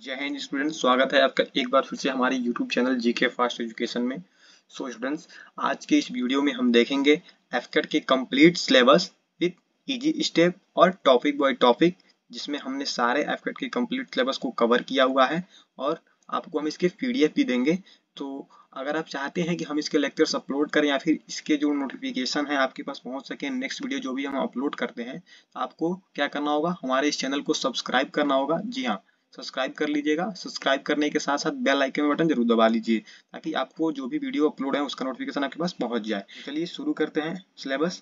जय हिंद स्टूडेंट्स, स्वागत है आपका एक बार फिर से हमारे YouTube channel GK fast education में। सो स्टूडेंट्स, आज के इस वीडियो में हम देखेंगे एफकेट के complete syllabus with easy step और टॉपिक बाय टॉपिक, जिसमें हमने सारे एफकेट के कंप्लीट सिलेबस को कवर किया हुआ है और आपको हम इसके पीडीएफ भी देंगे। तो अगर आप चाहते हैं कि हम इसके लेक्चर्स अपलोड करें या फिर इसके जो नोटिफिकेशन है आपके पास पहुंच सके नेक्स्ट वीडियो जो भी हम अपलोड करते हैं, तो आपको क्या करना होगा, हमारे इस चैनल को सब्सक्राइब करना होगा। जी हाँ, सब्सक्राइब कर लीजिएगा। सब्सक्राइब करने के साथ साथ बेल आइकन बटन जरूर दबा लीजिए ताकि आपको जो भी वीडियो अपलोड है उसका नोटिफिकेशन आपके पास पहुंच जाए। चलिए शुरू करते हैं सिलेबस।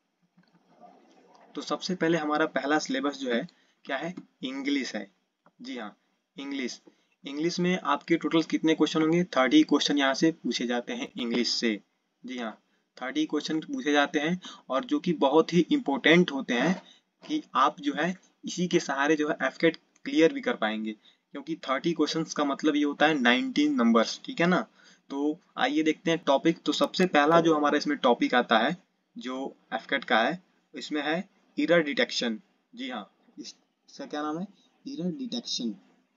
तो सबसे पहले हमारा पहला सिलेबस जो है क्या है, इंग्लिश है। जी हाँ, इंग्लिश। इंग्लिश में आपके टोटल कितने क्वेश्चन होंगे? 30 क्वेश्चन यहाँ से पूछे जाते हैं इंग्लिश से। जी हाँ, 30 क्वेश्चन पूछे जाते हैं और जो कि बहुत ही इंपॉर्टेंट होते हैं कि आप जो है इसी के सहारे जो है एफकेट क्लियर भी कर पाएंगे, क्योंकि 30 क्वेश्चंस का मतलब ये होता है 19 नंबर्स। ठीक है ना। तो आइए देखते हैं टॉपिक। तो सबसे पहला जो हमारा इसमें टॉपिक आता है जो एफकेट का है, इसमें है एरर डिटेक्शन। जी हाँ, इसका क्या नाम है? एरर डिटेक्शन,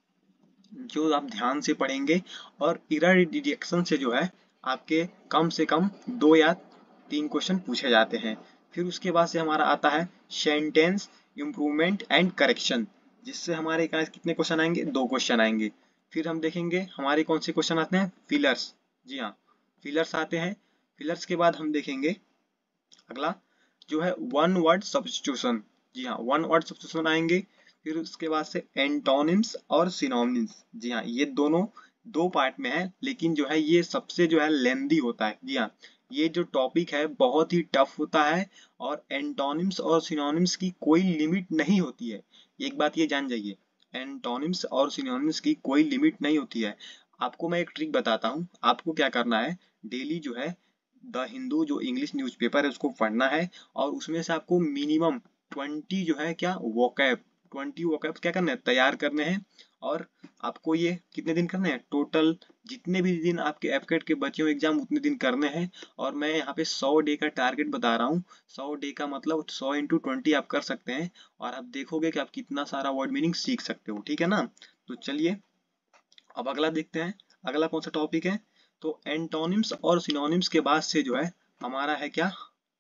जो आप ध्यान से पढ़ेंगे। और एरर डिटेक्शन से जो है आपके कम से कम 2 या 3 क्वेश्चन पूछे जाते हैं। फिर उसके बाद से हमारा आता है सेंटेंस इम्प्रूवमेंट एंड करेक्शन, जिससे हमारे कितने क्वेश्चन आएंगे? 2 क्वेश्चन आएंगे। फिर हम देखेंगे हमारे कौन से क्वेश्चन आते हैं, फिलर्स। जी हाँ, फिलर्स आते हैं। फिलर्स के बाद हम देखेंगे अगला जो है वन वर्ड सब्स्टिट्यूशन। जी हाँ, वन वर्ड सब्स्टिट्यूशन आएंगे। फिर उसके बाद से एंटोनिम्स और सिनोनिम्स। जी हाँ, ये दोनों 2 पार्ट में है, लेकिन जो है ये सबसे जो है लेंदी होता है। जी हाँ, ये जो टॉपिक है बहुत ही टफ होता है और एंटोनिम्स और सिनोनिम्स की कोई लिमिट नहीं होती है। एक बात ये जान जाइए, एंटोनिम्स और सिनोनिम्स की कोई लिमिट नहीं होती है। आपको मैं एक ट्रिक बताता हूँ। आपको क्या करना है, डेली जो है द हिंदू जो इंग्लिश न्यूज़पेपर है उसको पढ़ना है और उसमें से आपको मिनिमम 20 जो है क्या वोकैब 20 वोकैब क्या करना है, तैयार करने हैं। और आपको ये कितने दिन करने हैं? टोटल जितने भी दिन आपके एफकेट के बचे हो एग्जाम उतने दिन करने हैं। और मैं यहाँ पे 100 डे का टारगेट बता रहा हूँ। 100 डे का मतलब 100 इंटू 20 आप कर सकते हैं और आप देखोगे कि आप कितना सारा वर्ड मीनिंग सीख सकते हो। ठीक है ना। तो चलिए अब अगला देखते हैं। अगला कौन सा टॉपिक है? तो एंटोनिम्स और सिनोनिम्स के बाद से जो है हमारा है क्या,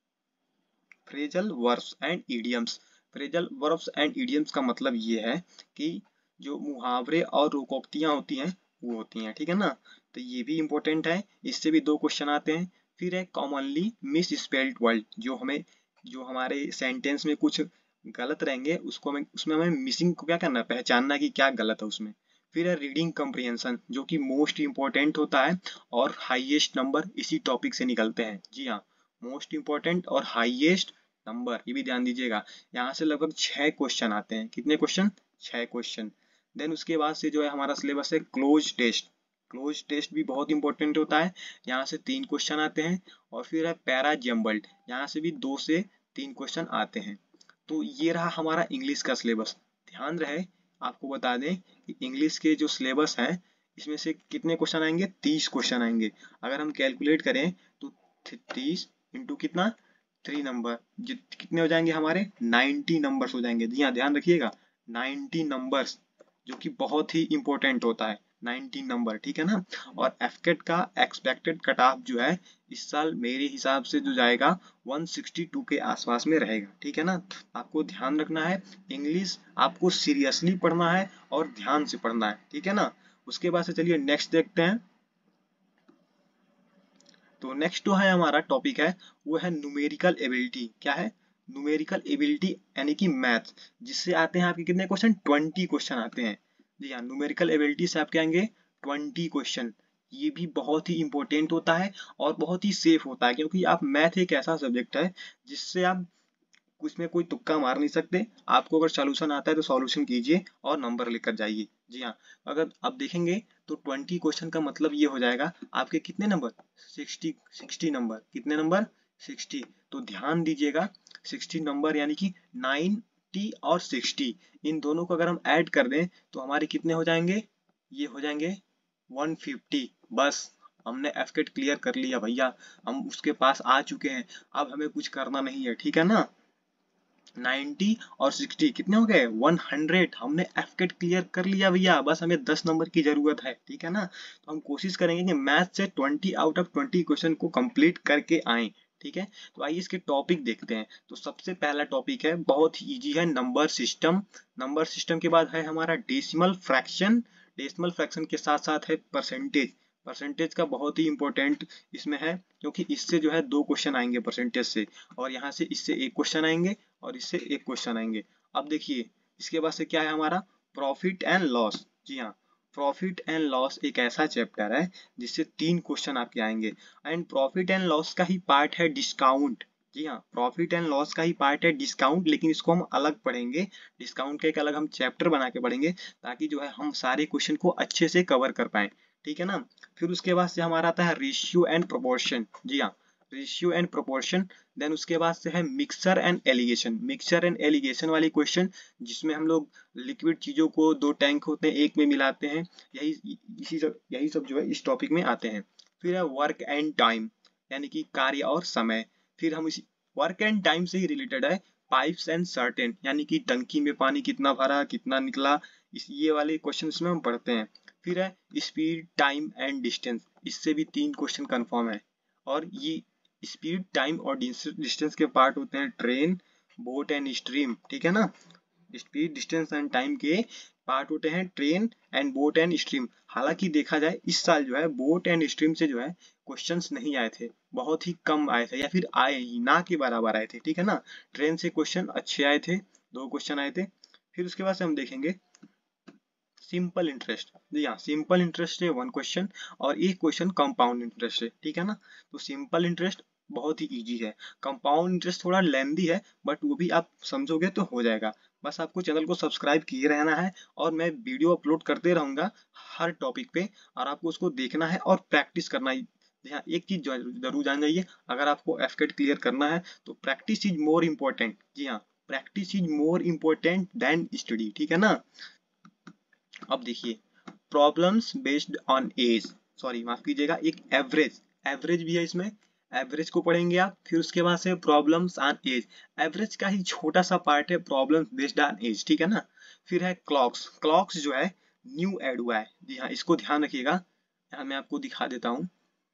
phrasal verbs and idioms. Phrasal verbs and idioms का मतलब ये है कि जो मुहावरे और लोकोक्तियां होती हैं वो होती हैं। ठीक है ना। तो ये भी इंपॉर्टेंट है, इससे भी 2 क्वेश्चन आते हैं। फिर है कॉमनली मिस स्पेल्ड वर्ड, जो हमारे सेंटेंस में कुछ गलत रहेंगे उसको हमें उसमें हमें मिसिंग को क्या करना है, पहचानना कि क्या गलत है उसमें। फिर है रीडिंग कम्प्रिहेंशन, जो कि मोस्ट इंपॉर्टेंट होता है और हाईएस्ट नंबर इसी टॉपिक से निकलते हैं। जी हाँ, मोस्ट इंपॉर्टेंट और हाईएस्ट नंबर, ये भी ध्यान दीजिएगा। यहाँ से लगभग 6 क्वेश्चन आते हैं। कितने क्वेश्चन? 6 क्वेश्चन। देन उसके बाद से जो है हमारा सिलेबस है क्लोज टेस्ट। क्लोज टेस्ट भी बहुत इंपॉर्टेंट होता है। यहाँ से 3 क्वेश्चन आते हैं। और फिर है पैरा जम्बल्ड, यहाँ से भी 2 से 3 क्वेश्चन आते हैं। तो ये रहा हमारा इंग्लिश का सिलेबस। ध्यान रहे, आपको बता दें कि इंग्लिश के जो सिलेबस हैं इसमें से कितने क्वेश्चन आएंगे? 30 क्वेश्चन आएंगे। अगर हम कैलकुलेट करें तो 30 इंटू कितना, 3 नंबर, कितने हो जाएंगे हमारे? 90 नंबर्स हो जाएंगे। जी हाँ, ध्यान रखिएगा 90 नंबर्स, जो कि बहुत ही इंपॉर्टेंट होता है 90 नंबर। ठीक है ना। और एफकेट का एक्सपेक्टेड कट ऑफ जो है इस साल मेरे हिसाब से जो जाएगा 162 के आसपास में रहेगा। ठीक है ना। आपको ध्यान रखना है, इंग्लिश आपको सीरियसली पढ़ना है और ध्यान से पढ़ना है। ठीक है ना। उसके बाद से चलिए नेक्स्ट देखते हैं। तो नेक्स्ट जो है हमारा टॉपिक है वो है न्यूमेरिकल एबिलिटी। क्या है? न्यूमेरिकल एबिलिटी यानी कि मैथ, जिससे आते हैं आपके कितने क्वेश्चन? 20 क्वेश्चन आते हैं। जी हाँ, न्यूमेरिकल एबिलिटी से आपके आएंगे 20 क्वेश्चन। ये भी बहुत ही इंपॉर्टेंट होता है और बहुत ही सेफ होता है, क्योंकि आप मैथ एक ऐसा सब्जेक्ट है जिससे आप उसमें कोई तुक्का मार नहीं सकते। आपको अगर सॉल्यूशन आता है तो सॉल्यूशन कीजिए और नंबर लेकर जाइए। जी हाँ, अगर आप देखेंगे तो 20 क्वेश्चन का मतलब ये हो जाएगा आपके कितने नंबर? 60 नंबर। कितने नंबर? 60। तो ध्यान दीजिएगा 60 नंबर यानी कि 90 और 60, इन दोनों को अगर हम ऐड कर दें तो हमारे कितने हो जाएंगे? ये हो जाएंगे 150। बस हमने एफकेट क्लियर कर लिया भैया, हम उसके पास आ चुके हैं। अब हमें कुछ करना नहीं है। ठीक है ना। 90 और 60 कितने हो गए 100। हमने एफकेट क्लियर कर लिया भैया, बस हमें 10 नंबर की जरूरत है, ठीक है ना। तो हम कोशिश करेंगे कि मैथ से 20 आउट ऑफ 20 क्वेश्चन को कंप्लीट करके आए, ठीक है। तो आइए इसके टॉपिक देखते हैं। तो सबसे पहला टॉपिक है, बहुत ही इजी है, नंबर सिस्टम। नंबर सिस्टम के बाद है हमारा डेसिमल फ्रैक्शन। डेसिमल फ्रैक्शन के साथ साथ है परसेंटेज। परसेंटेज का बहुत ही इंपॉर्टेंट इसमें है, क्योंकि इससे जो है 2 क्वेश्चन आएंगे परसेंटेज से, और यहाँ से इससे 1 क्वेश्चन आएंगे और इससे 1 क्वेश्चन आएंगे। अब देखिए इसके बाद से क्या है हमारा प्रॉफिट एंड लॉस। जी हाँ, प्रॉफिट एंड लॉस एक ऐसा चैप्टर है जिससे 3 क्वेश्चन आपके आएंगे। एंड प्रॉफिट एंड लॉस का ही पार्ट है डिस्काउंट। जी हाँ, प्रॉफिट एंड लॉस का ही पार्ट है डिस्काउंट, लेकिन इसको हम अलग पढ़ेंगे। डिस्काउंट का एक अलग हम चैप्टर बना के पढ़ेंगे, ताकि जो है हम सारे क्वेश्चन को अच्छे से कवर कर पाए, ठीक है ना। फिर उसके बाद से हमारा आता है रेशियो एंड प्रोपोर्शन। जी हाँ, रेशियो एंड प्रोपोर्शन। देन उसके बाद से है mixture and alligation. Mixture and alligation वाली क्वेश्चन, जिसमें हम लोग लिक्विड चीजों को 2 टैंक होते हैं एक में मिलाते हैं, यही सब जो है इस टॉपिक में आते हैं। फिर है वर्क एंड टाइम, यानी कि कार्य और समय। फिर हम इस वर्क एंड टाइम से ही रिलेटेड है पाइप्स एंड सर्टेन, यानी कि टंकी में पानी कितना भरा कितना निकला, ये वाले क्वेश्चन में हम पढ़ते हैं। फिर है स्पीड टाइम एंड डिस्टेंस, इससे भी 3 क्वेश्चन कंफर्म है। और ये स्पीड टाइम और डिस्टेंस के पार्ट होते हैं ट्रेन, बोट एंड स्ट्रीम, ठीक है ना। स्पीड डिस्टेंस एंड टाइम के पार्ट होते हैं train and boat and stream. हालांकि देखा जाए इस साल जो है बोट एंड स्ट्रीम से जो है क्वेश्चंस नहीं आए थे, बहुत ही कम आए थे, या फिर आए ही ना के बराबर आए थे, ठीक है ना। ट्रेन से क्वेश्चन अच्छे आए थे, 2 क्वेश्चन आए थे। फिर उसके बाद से हम देखेंगे सिंपल इंटरेस्ट। जी हाँ, सिंपल इंटरेस्ट है 1 क्वेश्चन, और एक क्वेश्चन कंपाउंड इंटरेस्ट है, ठीक है ना। तो सिंपल इंटरेस्ट बहुत ही इजी है, कंपाउंड इंटरेस्ट थोड़ा लेंदी है, बट वो भी आप समझोगे तो हो जाएगा। बस आपको चैनल को सब्सक्राइब किए रहना है, और मैं वीडियो अपलोड करते रहूंगा हर टॉपिक पे, और आपको उसको देखना है और प्रैक्टिस करना है। जी हाँ, एक चीज जरूर जान जाइए, अगर आपको एफकेट क्लियर करना है तो प्रैक्टिस इज मोर इम्पोर्टेंट। जी हाँ, practice is more important than study, ठीक है ना। अब देखिए problems based on age, sorry माफ कीजिएगा, एक एवरेज, एवरेज भी है इसमें। एवरेज को पढ़ेंगे आप, फिर उसके बाद से प्रॉब्लम्स ऑन एज। एवरेज का ही छोटा सा पार्ट है प्रॉब्लम्स बेस्ड ऑन एज, ठीक है ना। फिर है क्लॉक्स। क्लॉक्स जो है न्यू ऐड हुआ है, जी हाँ, इसको ध्यान रखिएगा। यहाँ मैं आपको दिखा देता हूँ।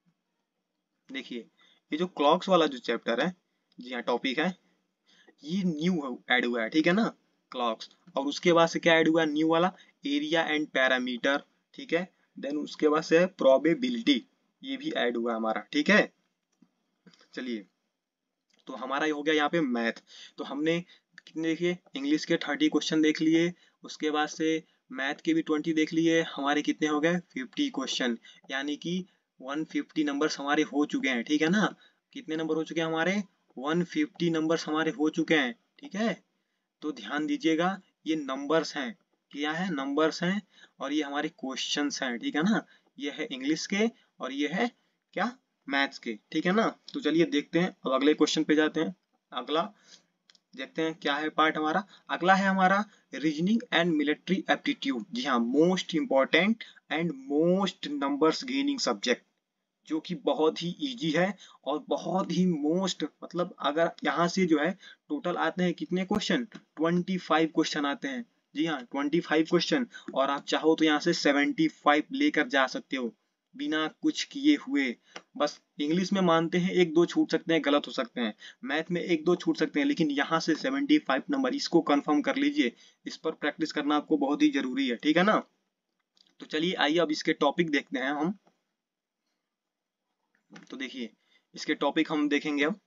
देखिए ये जो क्लॉक्स वाला जो चैप्टर है, जी हाँ टॉपिक है, ये न्यू ऐड हुआ है, ठीक है ना, क्लॉक्स। और उसके बाद से क्या ऐड हुआ न्यू वाला, एरिया एंड पैरामीटर, ठीक है। देन उसके बाद से प्रोबेबिलिटी, ये भी ऐड हुआ हमारा, ठीक है। चलिए, तो हमारा ये हो गया यहाँ पे मैथ। तो हमने कितने देखिए, इंग्लिश के 30 क्वेश्चन देख लिए, उसके बाद से मैथ के भी 20 देख लिए, हमारे कितने हो गए 50 क्वेश्चन, यानी कि 150 नंबर्स हमारे हो चुके हैं, ठीक है ना। कितने नंबर हो चुके हैं हमारे 150 नंबर्स हमारे हो चुके हैं, ठीक है। तो ध्यान दीजिएगा, ये नंबर्स हैं, क्या है नंबर्स हैं, और ये हमारे क्वेश्चंस हैं, ठीक है ना। ये है इंग्लिश के, और ये है क्या मैथ्स के, ठीक है ना। तो चलिए देखते हैं, अब अगले क्वेश्चन पे जाते हैं। अगला देखते हैं क्या है पार्ट हमारा। अगला है हमारा रीजनिंग एंड मिलिट्री एप्टीट्यूड। जी हाँ, most important and most numbers gaining subject, जो कि बहुत ही इजी है, और बहुत ही मोस्ट, मतलब अगर यहाँ से जो है टोटल आते हैं कितने क्वेश्चन 25 क्वेश्चन आते हैं। जी हाँ 25 क्वेश्चन, और आप चाहो तो यहाँ से 75 लेकर जा सकते हो बिना कुछ किए हुए। बस इंग्लिश में मानते हैं 1-2 छूट सकते हैं, गलत हो सकते हैं, मैथ में 1-2 छूट सकते हैं, लेकिन यहाँ से 75 नंबर, इसको कंफर्म कर लीजिए। इस पर प्रैक्टिस करना आपको बहुत ही जरूरी है, ठीक है ना। तो चलिए आइए अब इसके टॉपिक देखते हैं हम। तो देखिए इसके टॉपिक हम देखेंगे अब।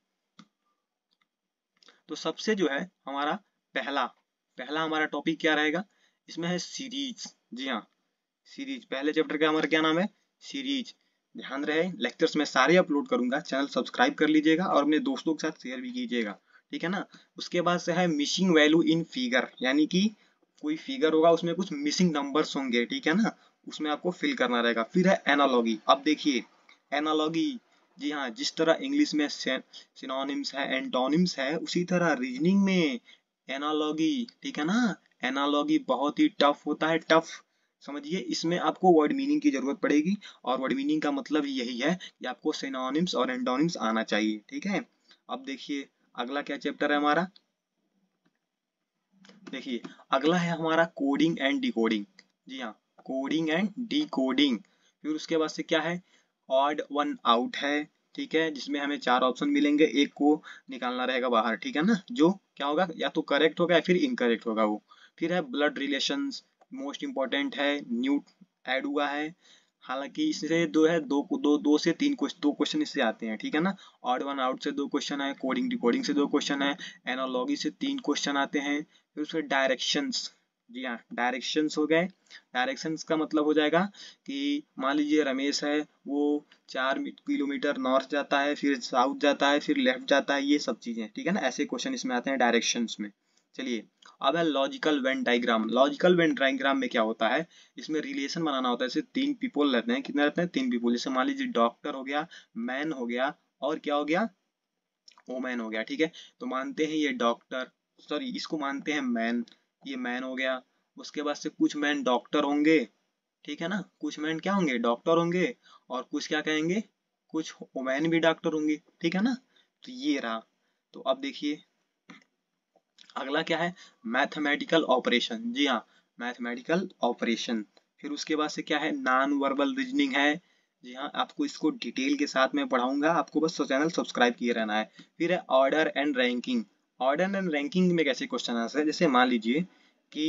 तो सबसे जो है हमारा पहला पहला हमारा टॉपिक क्या रहेगा, इसमें है सीरीज। जी हाँ, सीरीज, पहले चैप्टर का हमारा क्या नाम है, सीरीज। ध्यान रहे लेक्चर्स में सारे अपलोड करूंगा, चैनल सब्सक्राइब कर लीजिएगा और अपने दोस्तों के साथ शेयर भी कीजिएगा, ठीक है ना। उसके बाद से है मिसिंग वैल्यू इन फिगर, यानी कि कोई फिगर होगा उसमें कुछ मिसिंग नंबर्स होंगे, ठीक है ना, उसमें आपको फिल करना रहेगा। फिर है एनालॉगी। अब देखिए एनालॉगी, जी हाँ, जिस तरह इंग्लिश में सिनोनिम्स है एंटोनिम्स है, उसी तरह रीजनिंग में एनालॉगी, ठीक है ना। एनालॉगी बहुत ही टफ होता है, टफ समझिए। इसमें आपको वर्ड मीनिंग की जरूरत पड़ेगी, और वर्ड मीनिंग का मतलब यही है कि आपको सिनोनिम्स और एंटोनिम्स आना चाहिए, ठीक है। अब देखिए अगला क्या चैप्टर है हमारा, देखिए अगला है हमारा कोडिंग एंड डिकोडिंग। जी हाँ, कोडिंग एंड डिकोडिंग। फिर उसके बाद से क्या है, ऑड वन आउट है, ठीक है, जिसमें हमें 4 ऑप्शन मिलेंगे, एक को निकालना रहेगा बाहर, ठीक है ना, जो क्या होगा, या तो करेक्ट होगा या फिर इनकरेक्ट होगा वो। फिर है ब्लड रिलेशंस, मोस्ट इंपॉर्टेंट है, न्यू ऐड हुआ है, हालांकि इससे दो है, दो से तीन क्वेश्चन, 2 क्वेश्चन इससे आते हैं, ठीक है ना। ऑड वन आउट से 2 क्वेश्चन है, कोडिंग डिकोडिंग से 2 क्वेश्चन है, एनालॉगी से 3 क्वेश्चन आते हैं। फिर उसके डायरेक्शंस, जी हाँ डायरेक्शंस हो गए। डायरेक्शंस का मतलब हो जाएगा कि मान लीजिए रमेश है, वो 4 किलोमीटर नॉर्थ जाता है, फिर साउथ जाता है, फिर लेफ्ट जाता है, ये सब चीजें, ठीक है ना, ऐसे क्वेश्चन इसमें आते हैं डायरेक्शंस में। चलिए अब है logical Venn diagram. Logical Venn diagram में क्या होता है, इसमें रिलेशन बनाना होता है। जैसे 3 पीपल रहते हैं, कितने रहते हैं, 3 पीपल। जैसे मान लीजिए डॉक्टर हो गया, मैन हो गया, और क्या हो गया, वोमैन हो गया, ठीक है। तो मानते हैं ये डॉक्टर, सॉरी इसको मानते हैं मैन, ये मैन हो गया। उसके बाद से कुछ मैन डॉक्टर होंगे, ठीक है ना, कुछ मैन क्या होंगे, डॉक्टर होंगे, और कुछ क्या कहेंगे, कुछ वोमैन भी डॉक्टर होंगे, ठीक है ना। तो ये रहा। तो अब देखिए अगला क्या है, मैथमेटिकल ऑपरेशन। जी हाँ, मैथमेटिकल ऑपरेशन। फिर उसके बाद से क्या है, नॉन वर्बल रीजनिंग है। जी हाँ, आपको इसको डिटेल के साथ में पढ़ाऊंगा, आपको बस चैनल सब्सक्राइब किए रहना है। फिर है order and ranking. Order and ranking में कैसे क्वेश्चन आंसर है, जैसे मान लीजिए कि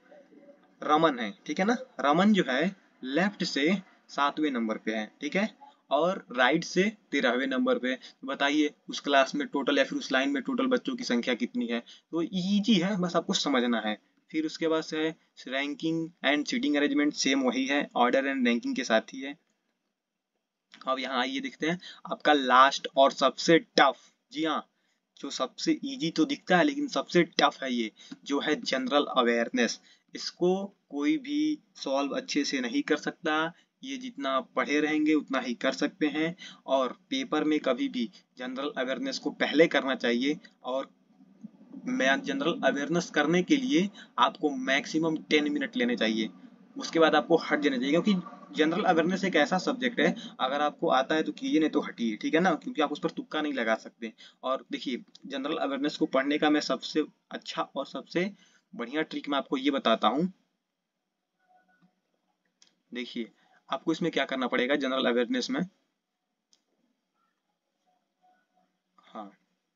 रमन है, ठीक है ना, रमन जो है लेफ्ट से 7वें नंबर पे है, ठीक है, और राइट से 13वें नंबर पे। तो बताइए उस क्लास में टोटल या फिर उस लाइन में टोटल बच्चों की संख्या कितनी है। तो इजी है, बस आपको समझना है। फिर उसके बाद से है ranking and seating arrangement, same वही है, ऑर्डर एंड रैंकिंग के साथ ही है। अब यहाँ आइए देखते हैं आपका लास्ट और सबसे टफ। जी हाँ, जो सबसे इजी तो दिखता है लेकिन सबसे टफ है ये, जो है जनरल अवेयरनेस। इसको कोई भी सॉल्व अच्छे से नहीं कर सकता, ये जितना पढ़े रहेंगे उतना ही कर सकते हैं। और पेपर में कभी भी जनरल अवेयरनेस को पहले करना चाहिए, और जनरल अवेयरनेस करने के लिए आपको मैक्सिमम 10 मिनट लेने चाहिए, उसके बाद आपको हट जाना चाहिए, क्योंकि जनरल अवेयरनेस एक ऐसा सब्जेक्ट है, अगर आपको आता है तो कीजिए, नहीं तो हटिए, ठीक है ना, क्योंकि आप उस पर तुक्का नहीं लगा सकते। और देखिए जनरल अवेयरनेस को पढ़ने का मैं सबसे अच्छा और सबसे बढ़िया ट्रिक मैं आपको ये बताता हूँ। देखिए आपको इसमें क्या करना पड़ेगा जनरल अवेयरनेस में। हाँ,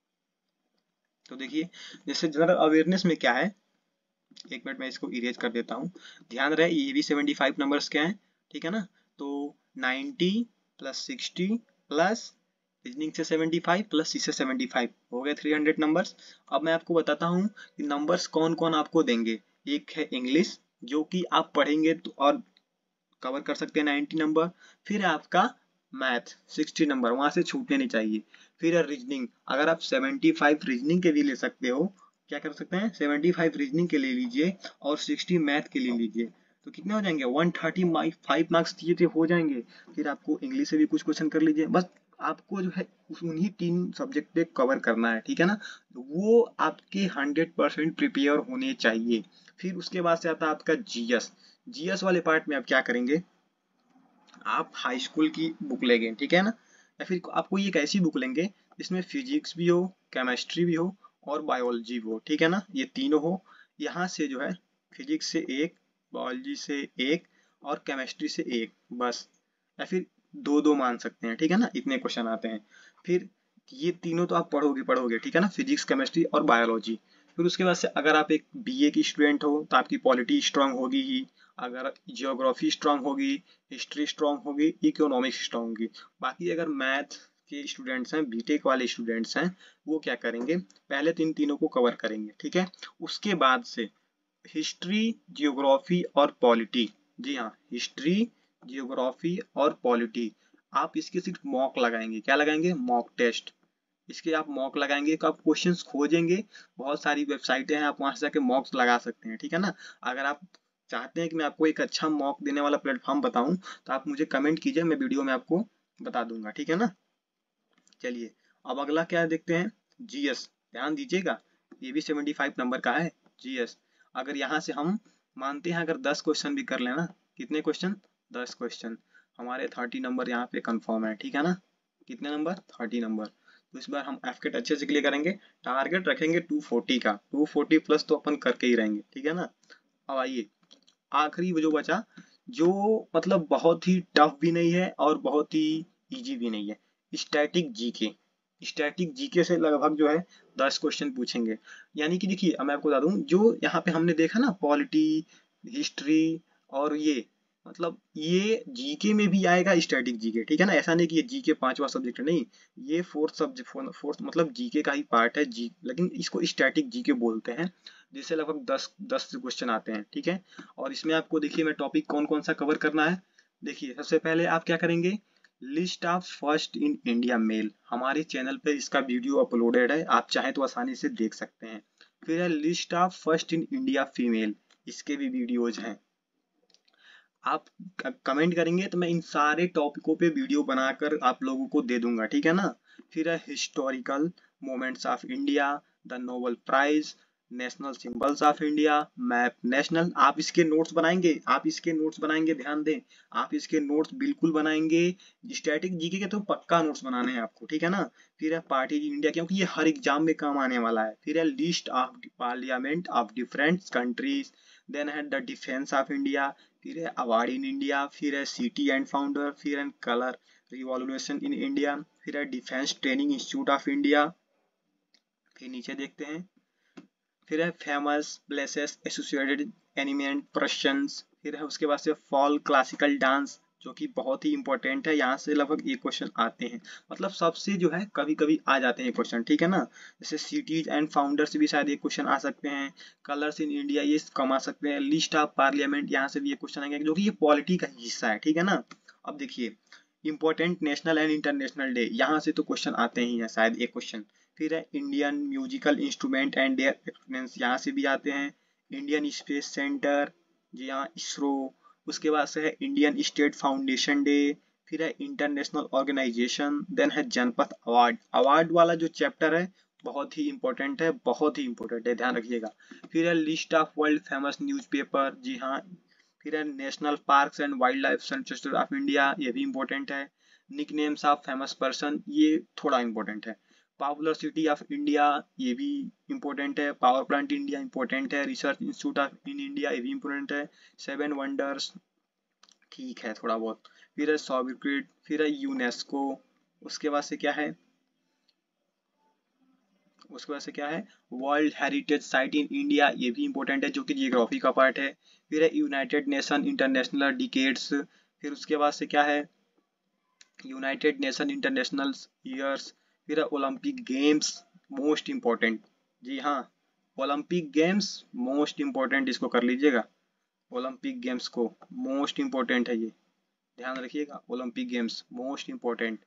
तो देखिए जैसे जनरल अवेयरनेस में क्या है, एक मिनट मैं इसको इरेज कर देता हूँ। ध्यान रहे ये भी 75 नंबर्स के हैं, ठीक है ना। तो 90 प्लस 60 प्लस रीजनिंग से 75 प्लस सी से 75 हो गए 300 नंबर्स। अब मैं आपको बताता हूँ कि नंबर्स कौन कौन आपको देंगे। एक है इंग्लिश, जो कि आप पढ़ेंगे तो और कवर कर सकते हैं 90 नंबर। फिर है आपका मैथ 60 नंबर, वहां से छूटने नहीं चाहिए। फिर है रीजनिंग, अगर आप 75 रीजनिंग के लिए ले सकते हो, क्या कर सकते हैं, 75 रीजनिंग के लिए लीजिए और 60 मैथ के लिए लीजिए, तो कितने हो जाएंगे, 135 मार्क्स दिए थे हो जाएंगे। फिर आपको इंग्लिश से भी कुछ क्वेश्चन कर लीजिए, बस आपको जो है उन्हीं 3 सब्जेक्ट पे कवर करना है, ठीक है ना। वो आपके 100% प्रिपेयर होने चाहिए। फिर उसके बाद से आता है आपका जीएस। जीएस वाले पार्ट में आप क्या करेंगे, आप हाई स्कूल की बुक लेंगे, ठीक है ना, या फिर आपको ये एक ऐसी बुक लेंगे जिसमें फिजिक्स भी हो, केमिस्ट्री भी हो और बायोलॉजी भी हो, ठीक है ना, ये तीनों हो। यहाँ से जो है फिजिक्स से एक, बायोलॉजी से एक और केमिस्ट्री से एक, बस, या फिर दो दो मान सकते हैं, ठीक है ना, इतने क्वेश्चन आते हैं। फिर ये तीनों तो आप पढ़ोगे पढ़ोगे, ठीक है ना, फिजिक्स केमिस्ट्री और बायोलॉजी। फिर उसके बाद से अगर आप एक बीए की स्टूडेंट हो तो आपकी पॉलिटी स्ट्रांग होगी ही, अगर जियोग्राफी स्ट्रांग होगी, हिस्ट्री स्ट्रांग होगी, इकोनॉमिक्स स्ट्रांग होगी। बाकी अगर मैथ के स्टूडेंट्स हैं, बीटेक वाले स्टूडेंट्स हैं, वो क्या करेंगे, पहले तीनों को कवर करेंगे, ठीक है। उसके बाद से हिस्ट्री, जियोग्राफी और पॉलिटी। जी हाँ, हिस्ट्री, जियोग्राफी और पॉलिटी। आप इसके सिर्फ मॉक लगाएंगे, क्या लगाएंगे, मॉक टेस्ट। इसके आप मॉक लगाएंगे तो आप क्वेश्चंस खोजेंगे, बहुत सारी वेबसाइटें हैं, आप वहां से जाके मॉक्स लगा सकते हैं, ठीक है ना। अगर आप चाहते हैं कि मैं आपको एक अच्छा मॉक देने वाला प्लेटफॉर्म बताऊं तो आप मुझे कमेंट कीजिए, मैं वीडियो में आपको बता दूंगा, ठीक है ना। चलिए अब अगला क्या देखते हैं, जीएस। ध्यान दीजिएगा, ये भी 75 नंबर का है जीएस। अगर यहाँ से हम मानते हैं अगर 10 क्वेश्चन भी कर लेना, कितने क्वेश्चन, 10 क्वेश्चन, हमारे 30 नंबर यहाँ पे कंफर्म है, ठीक है ना। कितने नंबर, 30 नंबर। तो इस बार हम एफकेट अच्छे से क्लियर करेंगे। टारगेट रखेंगे 240 का, 240 प्लस तो अपन करके ही रहेंगे, ठीक है ना। अब आइए आखिरी वो जो बचा, जो मतलब बहुत ही टफ भी नहीं है और बहुत ही इजी भी नहीं है, स्टैटिक जीके। स्टैटिक जीके से लगभग जो है 10 क्वेश्चन पूछेंगे। यानी कि देखिए, अब मैं आपको बता दूं, जो यहाँ पे हमने देखा ना पॉलिटी, हिस्ट्री और ये, मतलब ये जीके में भी आएगा स्टैटिक जीके, ठीक है ना। ऐसा नहीं कि ये जीके पांचवा सब्जेक्ट है, नहीं, ये फोर्थ सब्जेक्ट, फोर्थ मतलब जीके का ही पार्ट है जी, लेकिन इसको स्टैटिक जीके बोलते हैं, जिससे लगभग 10 क्वेश्चन आते हैं, ठीक है। और इसमें आपको देखिए मैं टॉपिक कौन कौन सा कवर करना है। देखिए सबसे पहले आप क्या करेंगे, list of first in India male, हमारे चैनल पे इसका वीडियो अपलोडेड है, आप चाहें तो आसानी से देख सकते हैं। फिर है list of first in India female, इसके भी वीडियोज हैं। आप कमेंट करेंगे तो मैं इन सारे टॉपिकों पे वीडियो बनाकर आप लोगों को दे दूंगा, ठीक है ना। फिर है historical moments of India, the Nobel prize, national symbols of India, map national. आप इसके नोट्स बनाएंगे, आप इसके नोट्स बनाएंगे, ध्यान दें, आप इसके नोट्स बिल्कुल बनाएंगे। स्टैटिक जीके के तो पक्का नोट्स बनाने हैं आपको, ठीक है ना। फिर है पार्टी इंडिया, क्योंकि ये हर एग्जाम में काम आने वाला है। फिर है list of parliament of different countries, then है द डिफेंस ऑफ इंडिया, फिर है अवार्ड इन इंडिया, फिर है सिटी एंड फाउंडर, फिर है कलर रिवॉल्यूशन इन इंडिया, फिर है defence training institute of India. फिर नीचे देखते हैं, फिर है famous places associated eminent persons, फिर है उसके बाद से फॉल क्लासिकल डांस, जो कि बहुत ही इंपॉर्टेंट है, यहाँ से लगभग एक क्वेश्चन आते हैं, मतलब सबसे जो है कभी कभी आ जाते हैं क्वेश्चन, ठीक है ना। जैसे सिटीज एंड फाउंडर से भी शायद एक क्वेश्चन आ सकते हैं, कलर्स इन इंडिया ये कम आ सकते हैं, लिस्ट ऑफ पार्लियामेंट यहाँ से भी एक क्वेश्चन आएंगे, जो कि ये पॉलिटी का हिस्सा है, ठीक है ना। अब देखिए important national and international day, यहाँ से तो क्वेश्चन आते ही हैं शायद एक क्वेश्चन। फिर है Indian musical instrument and their experiments, यहाँ से भी आते हैं। इंडियन स्पेस सेंटर, जी हाँ इसरो। उसके बाद से है इंडियन स्टेट फाउंडेशन डे, फिर है इंटरनेशनल ऑर्गेनाइजेशन, देन है जनपद अवार्ड। अवार्ड वाला जो चैप्टर है बहुत ही इंपॉर्टेंट है, बहुत ही इंपॉर्टेंट है, ध्यान रखिएगा। फिर है list of world famous newspaper, जी हाँ। फिर है national parks and wild life sanctuary of India, ये भी इंपॉर्टेंट है। Nick names of famous person, ये थोड़ा इंपॉर्टेंट है। पॉपुलर सिटी ऑफ इंडिया, ये भी इंपॉर्टेंट है। पावर प्लांट इंडिया इंपॉर्टेंट है। Research institute of in India, ये भी इंपॉर्टेंट है। सेवन वंडर्स, ठीक है थोड़ा बहुत। फिर है सॉविक्रिट, फिर है यूनेस्को। उसके बाद से क्या है, उसके बाद से क्या है, world heritage site in India, ये भी इंपॉर्टेंट है, जो कि जियोग्राफी का पार्ट है। फिर है यूनाइटेड नेशन इंटरनेशनल डिकेड्स। फिर उसके बाद से क्या है, यूनाइटेड नेशन इंटरनेशनल ईयर्स। फिर है ओलंपिक गेम्स, मोस्ट इंपॉर्टेंट, जी हाँ ओलंपिक गेम्स मोस्ट इंपॉर्टेंट, इसको कर लीजिएगा। ओलंपिक गेम्स को मोस्ट इंपॉर्टेंट है ये, ध्यान रखिएगा, ओलंपिक गेम्स मोस्ट इंपॉर्टेंट,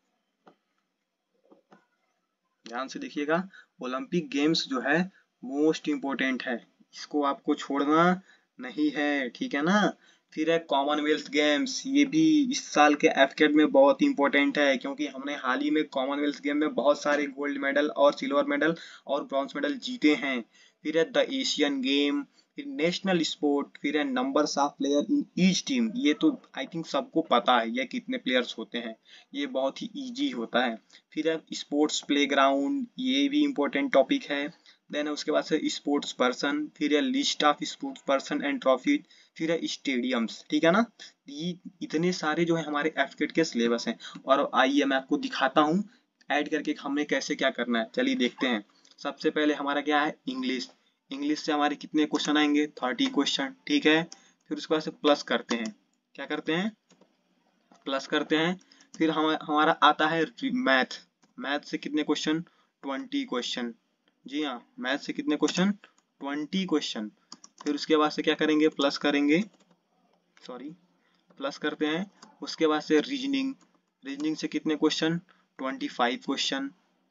ध्यान से देखिएगा। ओलंपिक गेम्स जो है मोस्ट इंपॉर्टेंट है, इसको आपको छोड़ना नहीं है, ठीक है ना। फिर है कॉमनवेल्थ गेम्स, ये भी इस साल के एफकेट में बहुत इंपॉर्टेंट है, क्योंकि हमने हाल ही में कॉमनवेल्थ गेम में बहुत सारे गोल्ड मेडल और सिल्वर मेडल और ब्रॉन्ज मेडल जीते हैं। फिर है द एशियन गेम, फिर नेशनल स्पोर्ट, फिर है numbers of player in each team, ये तो आई थिंक सबको पता है ये कितने प्लेयर्स होते हैं, ये बहुत ही इजी होता है। फिर है स्पोर्ट्स प्लेग्राउंड, ये भी इंपॉर्टेंट टॉपिक है। देन उसके बाद से स्पोर्ट्स पर्सन, फिर है list of sports person and trophy, फिर है स्टेडियम्स, ठीक है ना। ये इतने सारे जो है हमारे एफकेट के सिलेबस हैं। और आइए मैं आपको दिखाता हूँ ऐड करके हमें कैसे क्या करना है, चलिए देखते हैं। सबसे पहले हमारा क्या है, इंग्लिश। इंग्लिश से हमारे कितने क्वेश्चन आएंगे, 30 क्वेश्चन, ठीक है। फिर उसके बाद से प्लस करते हैं, क्या करते हैं, प्लस करते हैं। फिर हमारा आता है मैथ। मैथ से कितने क्वेश्चन, 20 क्वेश्चन, जी हाँ मैथ से कितने क्वेश्चन, 20 क्वेश्चन। फिर उसके बाद से क्या करेंगे, प्लस करेंगे, सॉरी प्लस करते हैं। उसके बाद से रीजनिंग, रीजनिंग से कितने क्वेश्चन, 25 क्वेश्चन,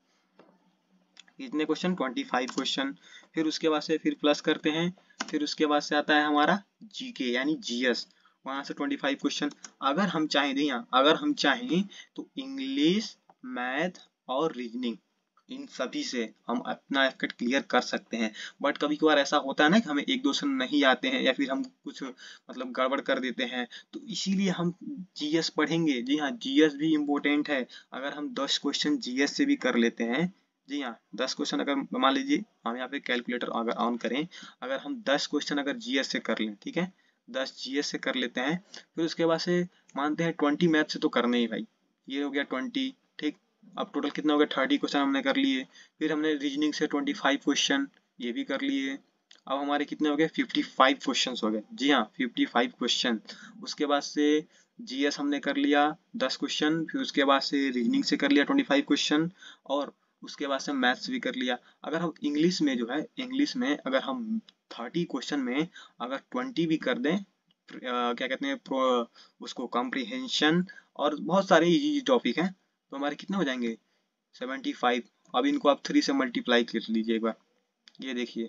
कितने क्वेश्चन, 25 क्वेश्चन। फिर उसके बाद से फिर प्लस करते हैं। फिर उसके बाद से आता है हमारा जीके यानी जीएस, वहां से 25 क्वेश्चन। अगर हम चाहें, हाँ अगर हम चाहें तो इंग्लिश, मैथ और रीजनिंग इन सभी से हम अपना एफकेट क्लियर कर सकते हैं। बट कभी कभार ऐसा होता है ना कि हमें एक दो से नहीं आते हैं या फिर हम कुछ मतलब गड़बड़ कर देते हैं, तो इसीलिए हम जीएस पढ़ेंगे। जी हाँ, जीएस भी इम्पोर्टेंट है। अगर हम 10 क्वेश्चन जीएस से भी कर लेते हैं, जी हाँ 10 क्वेश्चन अगर मान लीजिए हम यहाँ पे कैलकुलेटर अगर ऑन करें, अगर हम 10 क्वेश्चन अगर जीएस से कर लें, ठीक है 10 जीएस से कर लेते हैं, फिर उसके बाद से मानते हैं 20 मैथ से तो करने ही भाई, ये हो गया 20, ठीक। अब टोटल कितना हो गया, 30 क्वेश्चन हमने कर लिए। फिर हमने रीजनिंग से 25 क्वेश्चन ये भी कर लिए। अब हमारे कितने हो गए, 55 क्वेश्चन हो गए। जी हाँ 55 क्वेश्चन। उसके बाद से जीएस हमने कर लिया 10 क्वेश्चन, फिर उसके बाद से रीजनिंग से कर लिया 25 क्वेश्चन, और उसके बाद से मैथ्स भी कर लिया। अगर हम इंग्लिश में जो है, इंग्लिश में अगर हम 30 क्वेश्चन में अगर 20 भी कर दें, क्या कहते हैं उसको कॉम्प्रिहेंशन और बहुत सारे इजी टॉपिक हैं, तो हमारे कितने हो जाएंगे 75। अब इनको आप 3 से मल्टीप्लाई कर लीजिए एक बार, ये देखिए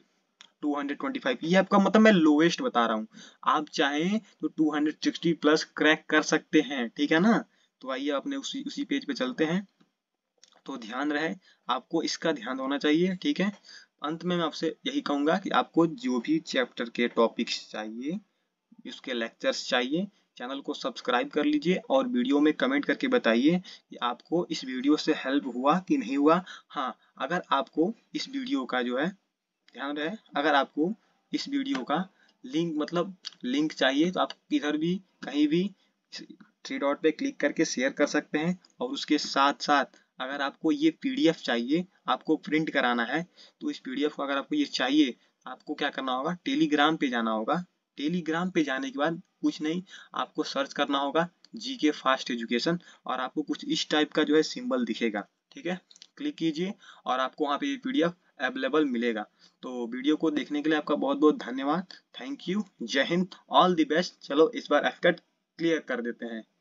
225। ये आपका मतलब मैं लोएस्ट बता रहा हूँ, आप चाहें तो 260 प्लस क्रैक कर सकते हैं, ठीक है ना। तो आइए अपने उसी उसी पेज पे चलते हैं। तो ध्यान रहे, आपको इसका ध्यान होना चाहिए, ठीक है। अंत में मैं आपसे यही कहूंगा कि आपको जो भी चैप्टर के टॉपिक्स चाहिए, उसके लेक्चर्स चाहिए, चैनल को सब्सक्राइब कर लीजिए और वीडियो में कमेंट करके बताइए कि आपको इस वीडियो से हेल्प हुआ कि नहीं हुआ। हाँ, अगर आपको इस वीडियो का जो है, ध्यान रहे, अगर आपको इस वीडियो का लिंक मतलब लिंक चाहिए तो आप इधर भी कहीं भी 3 डॉट पे क्लिक करके शेयर कर सकते हैं। और उसके साथ साथ अगर आपको ये पीडीएफ चाहिए, आपको प्रिंट कराना है, तो इस पीडीएफ को अगर आपको ये चाहिए, आपको क्या करना होगा, टेलीग्राम पे जाना होगा। टेलीग्राम पे जाने के बाद कुछ नहीं, आपको सर्च करना होगा जीके फास्ट एजुकेशन, और आपको कुछ इस टाइप का जो है सिंबल दिखेगा, ठीक है। क्लिक कीजिए और आपको वहाँ पे ये पीडीएफ अवेलेबल मिलेगा। तो वीडियो को देखने के लिए आपका बहुत बहुत धन्यवाद। थैंक यू, जय हिंद, ऑल द बेस्ट। चलो इस बार एफकेट क्लियर कर देते हैं।